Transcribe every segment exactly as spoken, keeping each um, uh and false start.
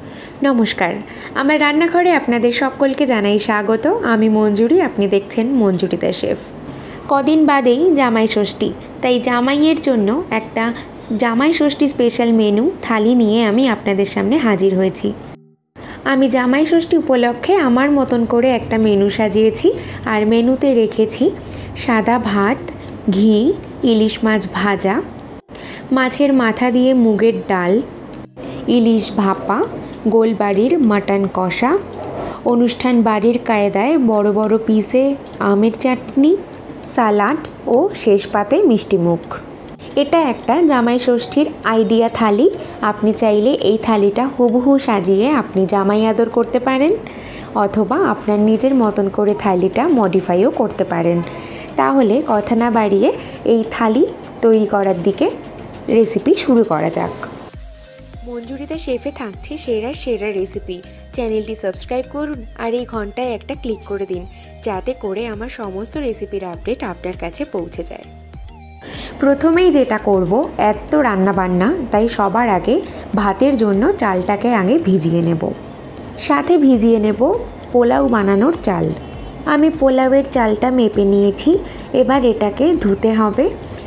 नमस्कार आमार रान्नाघरे आपनादेर सकलके जानाई स्वागत। आमी मंजुरी, आपनि देखछेन मंजुरिता शेफ। कदिन बादेई जामाई षष्ठी, ताई जामाइयेर जोन्नो एकटा जामाई षष्ठी स्पेशल मेनू थाली निये आमी आपनादेर सामने हाजिर हयेछि। आमी जामाई षष्ठी उपलक्षे आमार मतन करे एकटा मेनू साजिয়েছি। आर मेनूते रेखेछि सादा भात, घी, इलिश माछ भाजा, माछेर माथा दिए मुगेर डाल, इलिश भापा, गोलबाड़ीर माटन कषा, अनुष्ठान बाड़ीर कायदाय बड़ो बड़ो पिसे आमेर चाटनी, सालाड और शेष पाते मिष्टि मुख। এটা একটা জামাই ষষ্ঠীর আইডিয়া থালি। আপনি চাইলে এই থালিটা হুবহু সাজিয়ে আপনি জামাই আদর করতে পারেন, অথবা আপনার নিজের মতন করে থালিটা মডিফাইও করতে পারেন। তাহলে কথা না বাড়িয়ে এই থালি তৈরি করার দিকে রেসিপি শুরু করা যাক। মঞ্জুরিতা শেফে থাকছে সেরা সেরা রেসিপি। চ্যানেলটি সাবস্ক্রাইব করুন আর এই ঘন্টায় একটা ক্লিক করে দিন, যাতে করে আমার সমস্ত রেসিপির আপডেট আপনার কাছে পৌঁছে যায়। প্রথমেই যেটা করব, এত রান্না বান্না তাই সবার আগে ভাতের জন্য চালটাকে আগে ভিজিয়ে নেব। সাথে ভিজিয়ে নেব পোলাও বানানোর চাল। আমি পোলাওয়ের চালটা মেপে নিয়েছি। এবার এটাকে ধুতে হবে।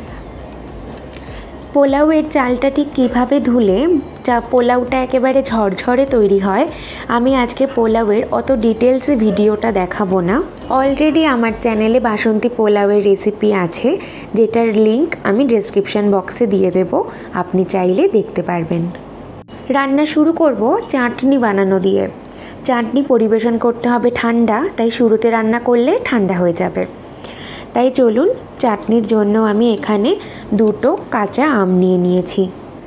পোলাওয়ের চালটা ঠিক কীভাবে ধুলে যা পোলাওটা একেবারে ঝরঝরে তৈরি হয়, আমি আজকে পোলাওয়ের অত ডিটেলসে ভিডিওটা দেখাবো না। অলরেডি আমার চ্যানেলে বাসন্তী পোলাওয়ের রেসিপি আছে, যেটার লিংক আমি ডেসক্রিপশান বক্সে দিয়ে দেব, আপনি চাইলে দেখতে পারবেন। রান্না শুরু করব চাটনি বানানো দিয়ে। চাটনি পরিবেশন করতে হবে ঠান্ডা, তাই শুরুতে রান্না করলে ঠান্ডা হয়ে যাবে। তাই চলুন, চাটনির জন্য আমি এখানে দুটো কাঁচা আম নিয়ে নিয়েছি।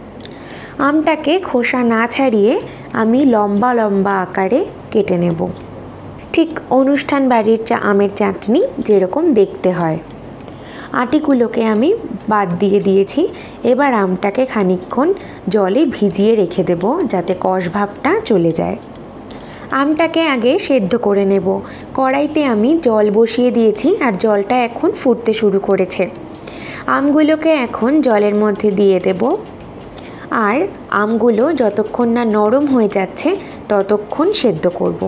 আমটাকে খোসা না ছাড়িয়ে আমি লম্বা লম্বা আকারে কেটে নেব, ঠিক অনুষ্ঠান বাড়ির চা আমের চাটনি যেরকম দেখতে হয়। আটিগুলোকে আমি বাদ দিয়ে দিয়েছি। এবার আমটাকে খানিকক্ষণ জলে ভিজিয়ে রেখে দেব, যাতে কষ ভাবটা চলে যায়। আমটাকে আগে সেদ্ধ করে নেব। কড়াইতে আমি জল বসিয়ে দিয়েছি আর জলটা এখন ফুটতে শুরু করেছে। আমগুলোকে এখন জলের মধ্যে দিয়ে দেব, আর আমগুলো যতক্ষণ না নরম হয়ে যাচ্ছে ততক্ষণ সেদ্ধ করব।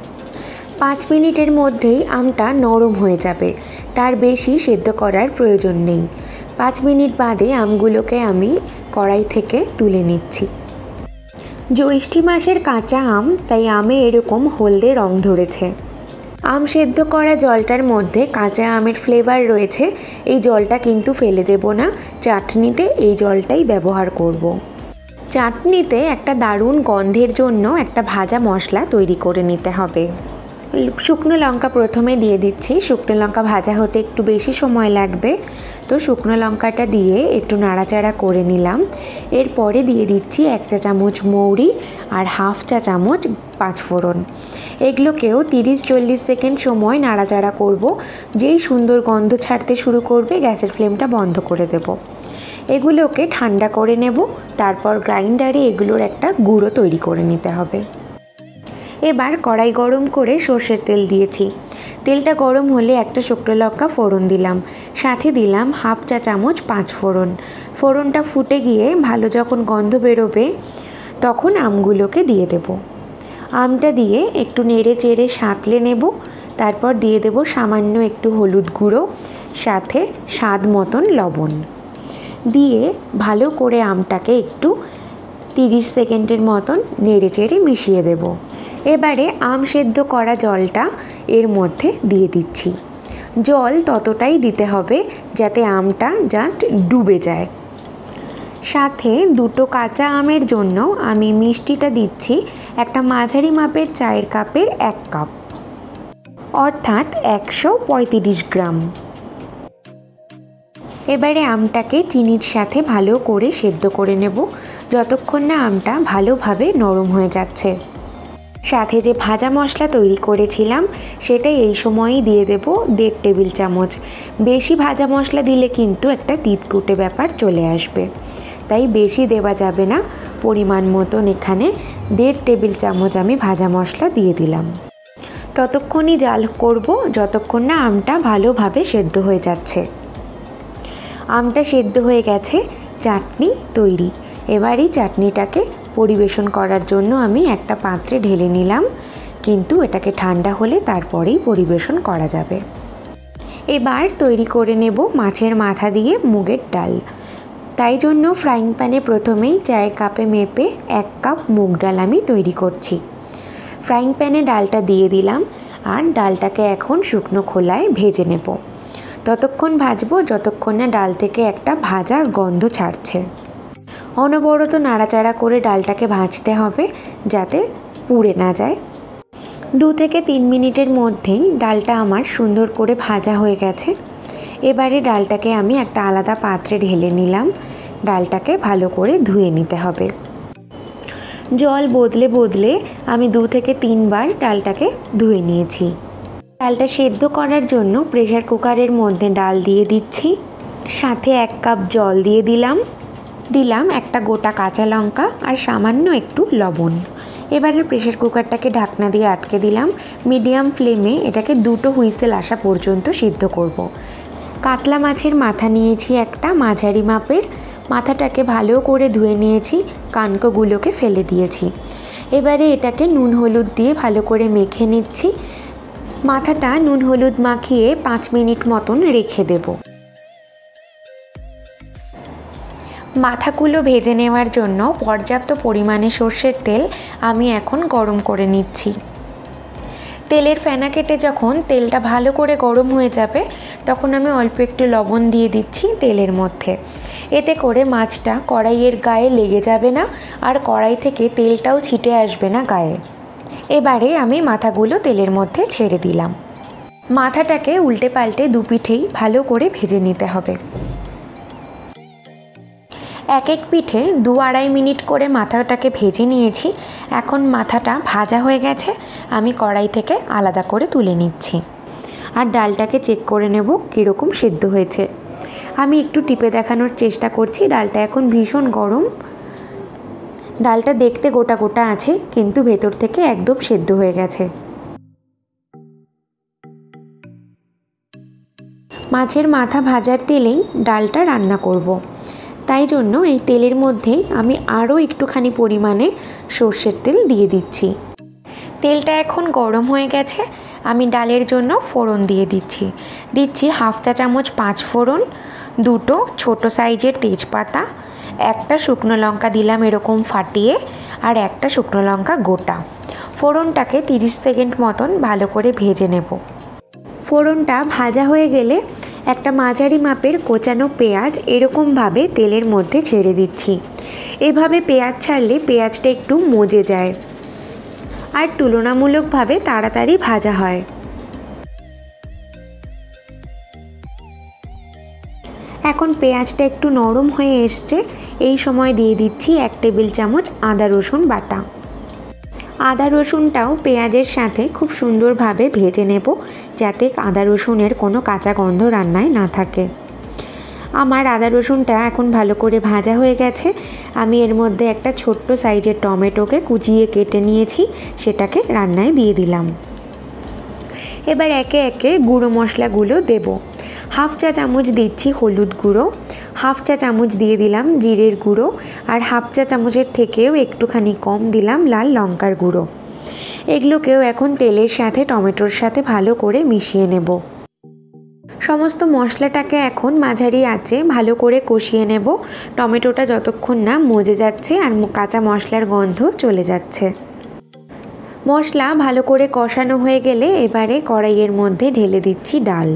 পাঁচ মিনিটের মধ্যেই আমটা নরম হয়ে যাবে, তার বেশি সেদ্ধ করার প্রয়োজন নেই। পাঁচ মিনিট বাদে আমগুলোকে আমি কড়াই থেকে তুলে নিচ্ছি। জ্যৈষ্ঠী মাসের কাঁচা আম, তাই আমে এরকম হলদে রং ধরেছে। আম সেদ্ধ করা জলটার মধ্যে কাঁচা আমের ফ্লেভার রয়েছে, এই জলটা কিন্তু ফেলে দেব না, চাটনিতে এই জলটাই ব্যবহার করব। চাটনিতে একটা দারুণ গন্ধের জন্য একটা ভাজা মশলা তৈরি করে নিতে হবে। শুকনো লঙ্কা প্রথমে দিয়ে দিচ্ছি। শুকনো লঙ্কা ভাজা হতে একটু বেশি সময় লাগবে, তো শুকনো লঙ্কাটা দিয়ে একটু নাড়াচাড়া করে নিলাম। এরপরে দিয়ে দিচ্ছি এক চা চামচ মৌরি আর হাফ চা চামচ পাঁচফোড়ন। এগুলোকেও তিরিশ চল্লিশ সেকেন্ড সময় নাড়াচাড়া করব। যেই সুন্দর গন্ধ ছাড়তে শুরু করবে, গ্যাসের ফ্লেমটা বন্ধ করে দেব। এগুলোকে ঠান্ডা করে নেব, তারপর গ্রাইন্ডারে এগুলোর একটা গুঁড়ো তৈরি করে নিতে হবে। এবার কড়াই গরম করে সর্ষের তেল দিয়েছি। তেলটা গরম হলে একটা শুকনো লঙ্কা ফোড়ন দিলাম, সাথে দিলাম হাফ চা চামচ পাঁচ ফোড়ন। ফোড়নটা ফুটে গিয়ে ভালো যখন গন্ধ বেরোবে, তখন আমগুলোকে দিয়ে দেব। আমটা দিয়ে একটু নেড়ে চেড়ে সাঁতলে নেব। তারপর দিয়ে দেব সামান্য একটু হলুদ গুঁড়ো, সাথে স্বাদ মতন লবণ দিয়ে ভালো করে আমটাকে একটু তিরিশ সেকেন্ডের মতন নেড়ে চেড়ে মিশিয়ে দেব। এবারে আম সেদ্ধ করা জলটা এর মধ্যে দিয়ে দিচ্ছি। জল ততটাই দিতে হবে যাতে আমটা জাস্ট ডুবে যায়। সাথে দুটো কাঁচা আমের জন্য আমি মিষ্টিটা দিচ্ছি একটা মাঝারি মাপের চায়ের কাপের এক কাপ, অর্থাৎ একশো পঁয়ত্রিশ গ্রাম। এবারে আমটাকে চিনির সাথে ভালো করে সেদ্ধ করে নেব, যতক্ষণ না আমটা ভালোভাবে নরম হয়ে যাচ্ছে। সাথে যে ভাজা মশলা তৈরি করেছিলাম সেটাই এই সময়ই দিয়ে দেব দেড় টেবিল চামচ। বেশি ভাজা মশলা দিলে কিন্তু একটা তিতকুটে ব্যাপার চলে আসবে, তাই বেশি দেওয়া যাবে না। পরিমাণ মতন এখানে দেড় টেবিল চামচ আমি ভাজা মশলা দিয়ে দিলাম। ততক্ষণই জাল করব যতক্ষণ না আমটা ভালোভাবে সেদ্ধ হয়ে যাচ্ছে। আমটা সেদ্ধ হয়ে গেছে, চাটনি তৈরি। এবার এই চাটনিটাকে পরিবেশন করার জন্য আমি একটা পাত্রে ঢেলে নিলাম, কিন্তু এটাকে ঠান্ডা হলে তারপরেই পরিবেশন করা যাবে। এবার তৈরি করে নেব মাছের মাথা দিয়ে মুগের ডাল। তাই জন্য ফ্রাইং প্যানে প্রথমেই চায়ের কাপে মেপে এক কাপ মুগ ডাল আমি তৈরি করছি। ফ্রাইং প্যানে ডালটা দিয়ে দিলাম আর ডালটাকে এখন শুকনো খোলায় ভেজে নেব। ততক্ষণ ভাজবো যতক্ষণ না ডাল থেকে একটা ভাজা গন্ধ ছাড়ছে। অনবরত নাড়াচাড়া করে ডালটাকে ভাজতে হবে যাতে পুড়ে না যায়। দু থেকে তিন মিনিটের মধ্যেই ডালটা আমার সুন্দর করে ভাজা হয়ে গেছে। এবারে ডালটাকে আমি একটা আলাদা পাত্রে ঢেলে নিলাম। ডালটাকে ভালো করে ধুয়ে নিতে হবে। জল বদলে বদলে আমি দু থেকে তিনবার ডালটাকে ধুয়ে নিয়েছি। ডালটা সেদ্ধ করার জন্য প্রেসার কুকারের মধ্যে ডাল দিয়ে দিচ্ছি, সাথে এক কাপ জল দিয়ে দিলাম, দিলাম একটা গোটা কাঁচা লঙ্কা আর সামান্য একটু লবণ। এবারে প্রেসার কুকারটাকে ঢাকনা দিয়ে আটকে দিলাম। মিডিয়াম ফ্লেমে এটাকে দুটো হুইসেল আসা পর্যন্ত সিদ্ধ করব। কাতলা মাছের মাথা নিয়েছি একটা মাঝারি মাপের, মাথাটাকে ভালো করে ধুয়ে নিয়েছি, কানকোগুলোকে ফেলে দিয়েছি। এবারে এটাকে নুন হলুদ দিয়ে ভালো করে মেখে নিচ্ছি। মাথাটা নুন হলুদ মাখিয়ে পাঁচ মিনিট মতন রেখে দেব। মাথাগুলো ভেজে নেওয়ার জন্য পর্যাপ্ত পরিমাণে সর্ষের তেল আমি এখন গরম করে নিচ্ছি। তেলের ফেনা কেটে যখন তেলটা ভালো করে গরম হয়ে যাবে তখন আমি অল্প একটু লবণ দিয়ে দিচ্ছি তেলের মধ্যে। এতে করে মাছটা কড়াইয়ের গায়ে লেগে যাবে না আর কড়াই থেকে তেলটাও ছিটে আসবে না গায়ে। এবারে আমি মাথাগুলো তেলের মধ্যে ছেড়ে দিলাম। মাথাটাকে উল্টে পাল্টে দুপিঠেই ভালো করে ভেজে নিতে হবে। এক এক পিঠে দু আড়াই মিনিট করে মাথাটাকে ভেজে নিয়েছি। এখন মাথাটা ভাজা হয়ে গেছে, আমি কড়াই থেকে আলাদা করে তুলে নিচ্ছি। আর ডালটাকে চেক করে নেব কীরকম সেদ্ধ হয়েছে। আমি একটু টিপে দেখানোর চেষ্টা করছি। ডালটা এখন ভীষণ গরম। ডালটা দেখতে গোটা গোটা আছে কিন্তু ভেতর থেকে একদম সেদ্ধ হয়ে গেছে। মাছের মাথা ভাজার তেলেই ডালটা রান্না করব। তাই জন্য এই তেলের মধ্যে আমি আরও একটুখানি পরিমাণে সর্ষের তেল দিয়ে দিচ্ছি। তেলটা এখন গরম হয়ে গেছে। আমি ডালের জন্য ফোড়ন দিয়ে দিচ্ছি। দিচ্ছি হাফ চা চামচ পাঁচ ফোড়ন, দুটো ছোট সাইজের তেজপাতা, একটা শুকনো লঙ্কা দিলাম এরকম ফাটিয়ে, আর একটা শুকনো লঙ্কা গোটা। ফোড়নটাকে তিরিশ সেকেন্ড মতন ভালো করে ভেজে নেব। ফোড়নটা ভাজা হয়ে গেলে একটা মাঝারি মাপের কোচানো পেঁয়াজ এরকমভাবে তেলের মধ্যে ছেড়ে দিচ্ছি। এভাবে পেঁয়াজ ছাড়লে পেঁয়াজটা একটু মজে যায় আর তুলনামূলকভাবে তাড়াতাড়ি ভাজা হয়। এখন পেঁয়াজটা একটু নরম হয়ে এসছে। এই সময় দিয়ে দিচ্ছি এক টেবিল চামচ আদা রসুন বাটা। আদা রসুনটাও পেঁয়াজের সাথে খুব সুন্দরভাবে ভেজে নেব যাতে আদা রসুনের কোনো কাঁচা গন্ধ রান্নায় না থাকে। আমার আদা রসুনটা এখন ভালো করে ভাজা হয়ে গেছে। আমি এর মধ্যে একটা ছোট্ট সাইজের টমেটোকে কুচিয়ে কেটে নিয়েছি, সেটাকে রান্নায় দিয়ে দিলাম। এবার একে একে গুঁড়ো মশলাগুলো দেব। হাফ চা চামচ দিচ্ছি হলুদ গুঁড়ো, হাফ চা চামচ দিয়ে দিলাম জিরের গুঁড়ো, আর হাফ চা চামচের থেকেও একটুখানি কম দিলাম লাল লঙ্কার গুঁড়ো। এগুলোকেও এখন তেলের সাথে টমেটোর সাথে ভালো করে মিশিয়ে নেব। সমস্ত মশলাটাকে এখন মাঝারি আঁচে ভালো করে কষিয়ে নেব, টমেটোটা যতক্ষণ না মজে যাচ্ছে আর কাঁচা মশলার গন্ধ চলে যাচ্ছে। মশলা ভালো করে কষানো হয়ে গেলে এবারে কড়াইয়ের মধ্যে ঢেলে দিচ্ছি ডাল।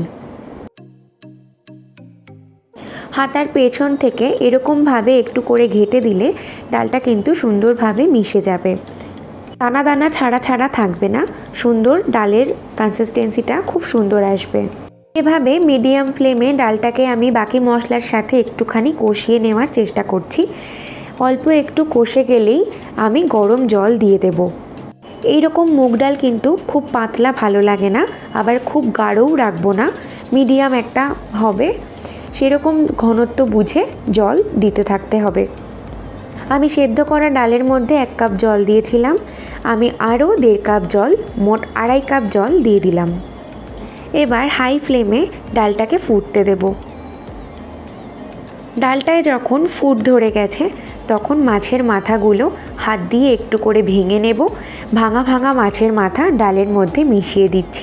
হাতার পেছন থেকে এরকমভাবে একটু করে ঘেঁটে দিলে ডালটা কিন্তু সুন্দরভাবে মিশে যাবে। দানা দানা ছাড়া ছাড়া থাকবে না, সুন্দর ডালের কনসিস্টেন্সিটা খুব সুন্দর আসবে। এভাবে মিডিয়াম ফ্লেমে ডালটাকে আমি বাকি মশলার সাথে একটুখানি কষিয়ে নেওয়ার চেষ্টা করছি। অল্প একটু কষে গেলেই আমি গরম জল দিয়ে দেব। এই রকম মুগ ডাল কিন্তু খুব পাতলা ভালো লাগে না, আবার খুব গাঢ়ও রাখবো না, মিডিয়াম একটা হবে, সেরকম ঘনত্ব বুঝে জল দিতে থাকতে হবে। আমি সেদ্ধ করা ডালের মধ্যে এক কাপ জল দিয়েছিলাম, আমি আরও দেড় কাপ জল, মোট আড়াই কাপ জল দিয়ে দিলাম। এবার হাই ফ্লেমে ডালটাকে ফুটতে দেব। ডালটায় যখন ফুট ধরে গেছে তখন মাছের মাথাগুলো হাত দিয়ে একটু করে ভেঙে নেব। ভাঙা ভাঙা মাছের মাথা ডালের মধ্যে মিশিয়ে দিচ্ছি।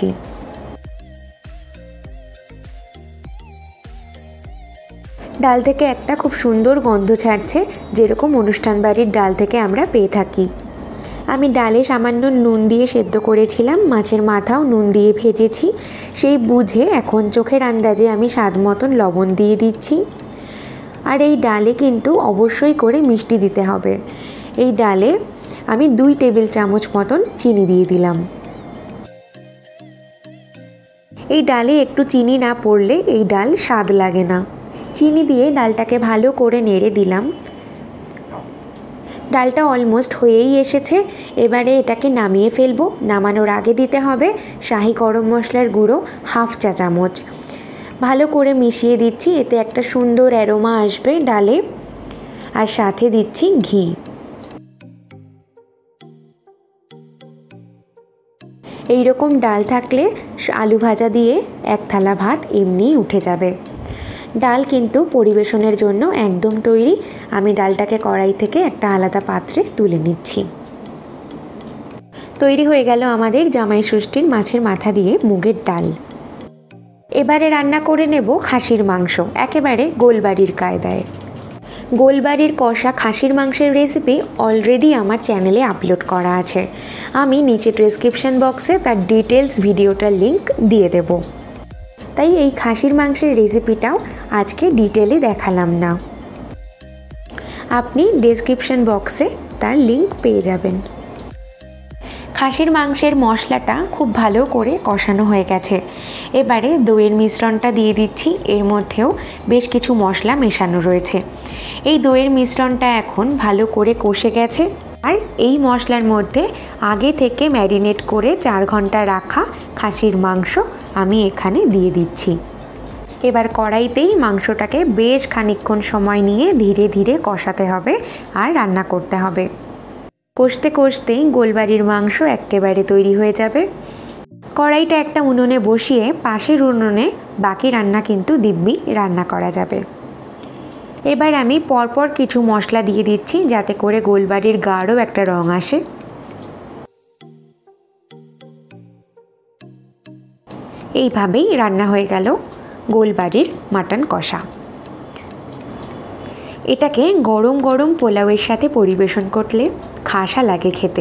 ডাল থেকে একটা খুব সুন্দর গন্ধ ছাড়ছে, যেরকম অনুষ্ঠান বাড়ির ডাল থেকে আমরা পেয়ে থাকি। আমি ডালে সামান্য নুন দিয়ে সেদ্ধ করেছিলাম, মাছের মাথাও নুন দিয়ে ভেজেছি। সেই বুঝে এখন চোখের আন্দাজে আমি স্বাদ মতন লবণ দিয়ে দিচ্ছি। আর এই ডালে কিন্তু অবশ্যই করে মিষ্টি দিতে হবে। এই ডালে আমি দুই টেবিল চামচ মতন চিনি দিয়ে দিলাম। এই ডালে একটু চিনি না পড়লে এই ডাল স্বাদ লাগে না। চিনি দিয়ে ডালটাকে ভালো করে নেড়ে দিলাম। ডালটা অলমোস্ট হয়েই এসেছে। এবারে এটাকে নামিয়ে ফেলবো। নামানোর আগে দিতে হবে শাহি গরম মশলার গুঁড়ো হাফ চা চামচ। ভালো করে মিশিয়ে দিচ্ছি, এতে একটা সুন্দর অ্যারোমা আসবে ডালে। আর সাথে দিচ্ছি ঘি। এই রকম ডাল থাকলে আলু ভাজা দিয়ে এক থালা ভাত এমনিই উঠে যাবে। ডাল কিন্তু পরিবেশনের জন্য একদম তৈরি। আমি ডালটাকে কড়াই থেকে একটা আলাদা পাত্রে তুলে নিচ্ছি। তৈরি হয়ে গেল আমাদের জামাই ষষ্ঠীর মাছের মাথা দিয়ে মুগের ডাল। এবারে রান্না করে নেব খাসির মাংস, একেবারে গোলবাড়ির কায়দায়। গোলবাড়ির কষা খাসির মাংসের রেসিপি অলরেডি আমার চ্যানেলে আপলোড করা আছে। আমি নিচে ডেসক্রিপশন বক্সে তার ডিটেলস ভিডিওটার লিঙ্ক দিয়ে দেব। তাই এই খাসির মাংসের রেসিপিটাও আজকে ডিটেলে দেখালাম না। আপনি ডেসক্রিপশন বক্সে তার লিঙ্ক পেয়ে যাবেন। খাসির মাংসের মশলাটা খুব ভালো করে কষানো হয়ে গেছে। এবারে দইয়ের মিশ্রণটা দিয়ে দিচ্ছি। এর মধ্যেও বেশ কিছু মশলা মেশানো রয়েছে। এই দইয়ের মিশ্রণটা এখন ভালো করে কষে গেছে। আর এই মশলার মধ্যে আগে থেকে ম্যারিনেট করে চার ঘন্টা রাখা খাসির মাংস আমি এখানে দিয়ে দিচ্ছি। এবার কড়াইতেই মাংসটাকে বেশ খানিকক্ষণ সময় নিয়ে ধীরে ধীরে কষাতে হবে আর রান্না করতে হবে। কষতে কষতেই গোলবাড়ির মাংস একেবারে তৈরি হয়ে যাবে। কড়াইটা একটা উনুনে বসিয়ে পাশের উনুনে বাকি রান্না কিন্তু দিব্যি রান্না করা যাবে। এবার আমি পরপর কিছু মশলা দিয়ে দিচ্ছি যাতে করে গোলবাড়ির গাঢ় একটা রং আসে। এইভাবেই রান্না হয়ে গেল গোলবাড়ির মাটন কষা। এটাকে গরম গরম পোলাওয়ের সাথে পরিবেশন করলে খাসা লাগে খেতে।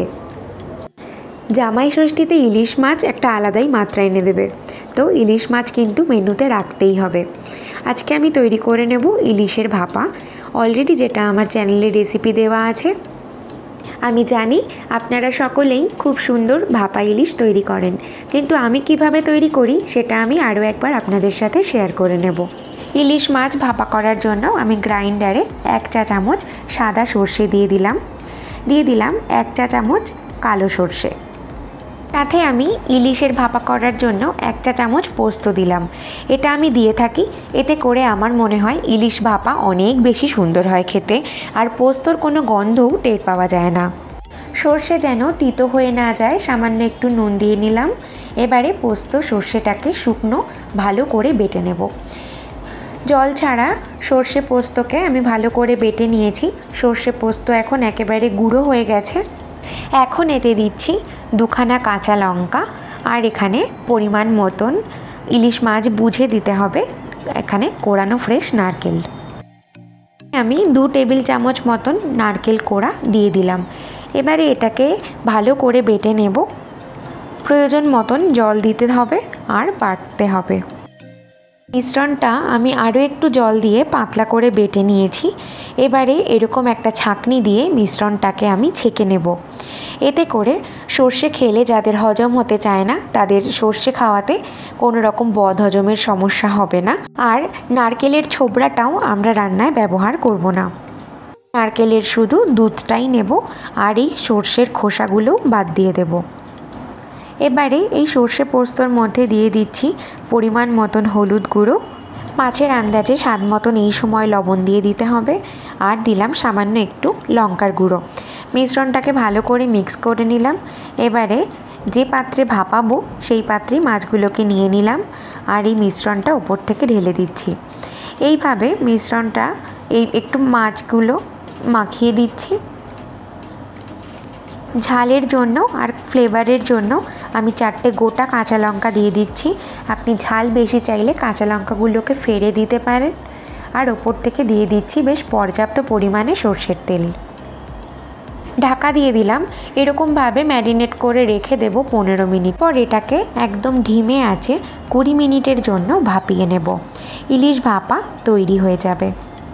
জামাই ষষ্ঠীতে ইলিশ মাছ একটা আলাদাই মাত্রা এনে দেবে, তো ইলিশ মাছ কিন্তু মেনুতে রাখতেই হবে। আজকে আমি তৈরি করে নেব ইলিশের ভাপা, অলরেডি যেটা আমার চ্যানেলে রেসিপি দেওয়া আছে। আমি জানি আপনারা সকলেই খুব সুন্দর ভাপা ইলিশ তৈরি করেন, কিন্তু আমি কিভাবে তৈরি করি সেটা আমি আরও একবার আপনাদের সাথে শেয়ার করে নেব। ইলিশ মাছ ভাপা করার জন্য আমি গ্রাইন্ডারে এক চা চামচ সাদা সর্ষে দিয়ে দিলাম। দিয়ে দিলাম এক চা চামচ কালো সর্ষে। সাথে আমি ইলিশের ভাপা করার জন্য এক চা চামচ পোস্ত দিলাম। এটা আমি দিয়ে থাকি, এতে করে আমার মনে হয় ইলিশ ভাপা অনেক বেশি সুন্দর হয় খেতে, আর পোস্তর কোনো গন্ধও টের পাওয়া যায় না। সর্ষে যেন তিতো হয়ে না যায় সামান্য একটু নুন দিয়ে নিলাম। এবারে পোস্ত সর্ষেটাকে শুকনো ভালো করে বেটে নেব। জল ছাড়া সর্ষে পোস্তকে আমি ভালো করে বেটে নিয়েছি। সর্ষে পোস্ত এখন একেবারে গুঁড়ো হয়ে গেছে। এখন এতে দিচ্ছি দুখানা কাঁচা লঙ্কা, আর এখানে পরিমাণ মতন ইলিশ মাছ বুঝে দিতে হবে এখানে কোড়ানো ফ্রেশ নারকেল। আমি দু টেবিল চামচ মতন নারকেল কোড়া দিয়ে দিলাম। এবারে এটাকে ভালো করে বেটে নেব। প্রয়োজন মতন জল দিতে হবে আর বাটতে হবে। মিশ্রণটা আমি আরও একটু জল দিয়ে পাতলা করে বেটে নিয়েছি। এবারে এরকম একটা ছাঁকনি দিয়ে মিশ্রণটাকে আমি ছেঁকে নেব। এতে করে সর্ষে খেলে যাদের হজম হতে চায় না তাদের সর্ষে খাওয়াতে কোনো রকম বদ হজমের সমস্যা হবে না। আর নারকেলের ছোবড়াটাও আমরা রান্নায় ব্যবহার করব না। নারকেলের শুধু দুধটাই নেব আর এই সর্ষের খোসাগুলো বাদ দিয়ে দেব। এবারে এই সর্ষে পোস্তর মধ্যে দিয়ে দিচ্ছি পরিমাণ মতন হলুদ গুঁড়ো, মাছের আন্দাজে স্বাদ মতন এই সময় লবণ দিয়ে দিতে হবে, আর দিলাম সামান্য একটু লঙ্কার গুঁড়ো। মিশ্রণটাকে ভালো করে মিক্স করে নিলাম। এবারে যে পাত্রে ভাপাবো সেই পাত্রে মাছগুলোকে নিয়ে নিলাম আর এই মিশ্রণটা উপর থেকে ঢেলে দিচ্ছি। এইভাবে মিশ্রণটা এই একটু মাছগুলো মাখিয়ে দিচ্ছি। ঝালের জন্য আর ফ্লেভারের জন্য আমি চারটে গোটা কাঁচা লঙ্কা দিয়ে দিচ্ছি। আপনি ঝাল বেশি চাইলে কাঁচা লঙ্কাগুলোকে ফেলে দিতে পারেন। আর ওপর থেকে দিয়ে দিচ্ছি বেশ পর্যাপ্ত পরিমাণে সর্ষের তেল। ঢাকা দিয়ে দিলাম। এরকমভাবে ম্যারিনেট করে রেখে দেব পনেরো মিনিট পর এটাকে একদম ধিমে আঁচে কুড়ি মিনিটের জন্য ভাপিয়ে নেব। ইলিশ ভাপা তৈরি হয়ে যাবে।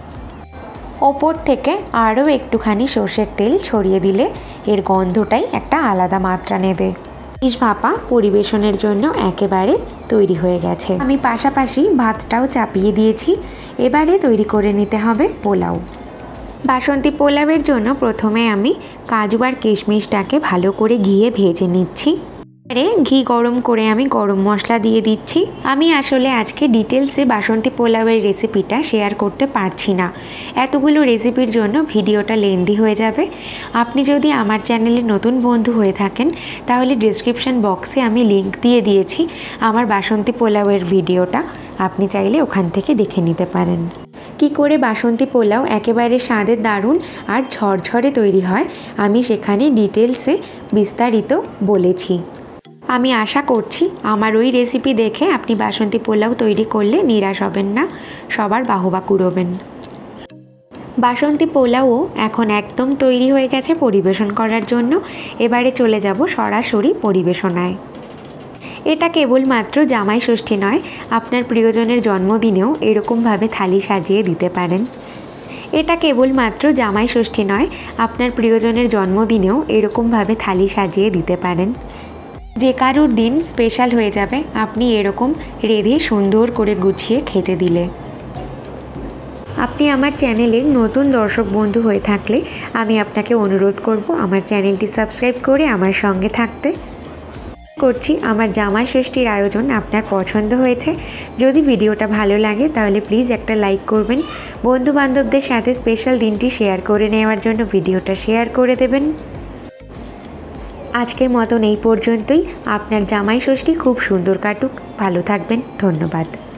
ওপর থেকে আরও একটুখানি সর্ষের তেল ছড়িয়ে দিলে এর গন্ধটাই একটা আলাদা মাত্রা নেবে। ইলিশ ভাপা পরিবেশনের জন্য একেবারে তৈরি হয়ে গেছে। আমি পাশাপাশি ভাতটাও চাপিয়ে দিয়েছি। এবারে তৈরি করে নিতে হবে পোলাও। বাসন্তী পোলাওয়ের জন্য প্রথমে আমি কাজু আর কিশমিশটাকে ভালো করে ঘিয়ে ভেজে নিচ্ছি। এবারে ঘি গরম করে আমি গরম মশলা দিয়ে দিচ্ছি। আমি আসলে আজকে ডিটেলসে বাসন্তী পোলাওয়ের রেসিপিটা শেয়ার করতে পারছি না, এতগুলো রেসিপির জন্য ভিডিওটা লেন্দি হয়ে যাবে। আপনি যদি আমার চ্যানেলে নতুন বন্ধু হয়ে থাকেন তাহলে ডিসক্রিপশান বক্সে আমি লিংক দিয়ে দিয়েছি আমার বাসন্তী পোলাওয়ের ভিডিওটা, আপনি চাইলে ওখান থেকে দেখে নিতে পারেন। কি করে বাসন্তী পোলাও একেবারে স্বাদের দারুণ আর ঝরঝরে তৈরি হয় আমি সেখানে ডিটেলসে বিস্তারিত বলেছি। আমি আশা করছি আমার ওই রেসিপি দেখে আপনি বাসন্তী পোলাও তৈরি করলে নিরাশ হবেন না, সবার বাহবা কুড়োবেন। বাসন্তী পোলাও এখন একদম তৈরি হয়ে গেছে পরিবেশন করার জন্য। এবারে চলে যাব সরাসরি পরিবেশনায়। এটা কেবলমাত্র জামাই ষষ্ঠী নয়, আপনার প্রিয়জনের জন্মদিনেও এরকমভাবে থালি সাজিয়ে দিতে পারেন। এটা কেবলমাত্র জামাই ষষ্ঠী নয়, আপনার প্রিয়জনের জন্মদিনেও এরকমভাবে থালি সাজিয়ে দিতে পারেন। যে কারুর দিন স্পেশাল হয়ে যাবে আপনি এরকম রেঁধে সুন্দর করে গুছিয়ে খেতে দিলে। আপনি আমার চ্যানেলের নতুন দর্শক বন্ধু হয়ে থাকলে আমি আপনাকে অনুরোধ করব আমার চ্যানেলটি সাবস্ক্রাইব করে আমার সঙ্গে থাকতে। করছি আমার জামাই ষষ্ঠীর আয়োজন আপনার পছন্দ হয়েছে। যদি ভিডিওটা ভালো লাগে তাহলে প্লিজ একটা লাইক করবেন। বন্ধু বান্ধবদের সাথে স্পেশাল দিনটি শেয়ার করে নেওয়ার জন্য ভিডিওটা শেয়ার করে দেবেন। আজকের মতন এই পর্যন্তই। আপনার জামাই ষষ্ঠী খুব সুন্দর কাটুক। ভালো থাকবেন। ধন্যবাদ।